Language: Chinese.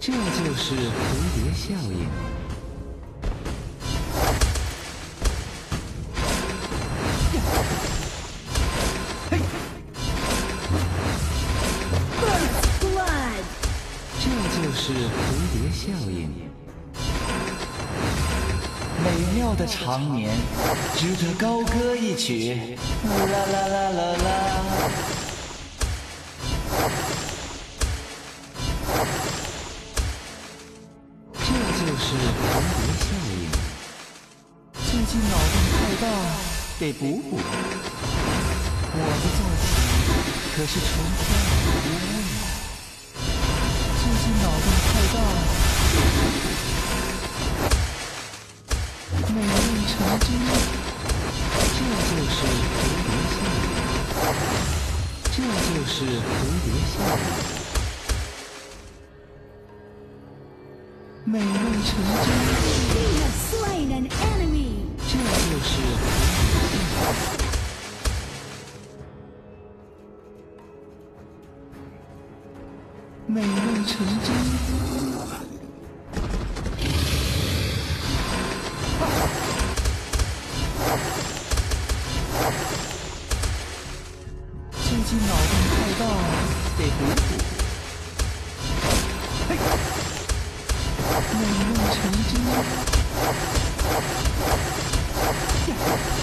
这就是蝴蝶效应。这就是蝴蝶效应。 美妙的长眠，值得高歌一曲。啦啦啦啦啦。 这就是蝴蝶效应。 最近脑洞太大，得补补。我的坐骑可是纯天然无污染。最近脑洞太大，得补补。美梦成真， 这就是蝴蝶效应。这就是蝴蝶效应。 美梦成真。 You have slain an enemy. 这就是蝴蝶效应。 美梦成真。最近脑洞太大，得补补。美梦成真。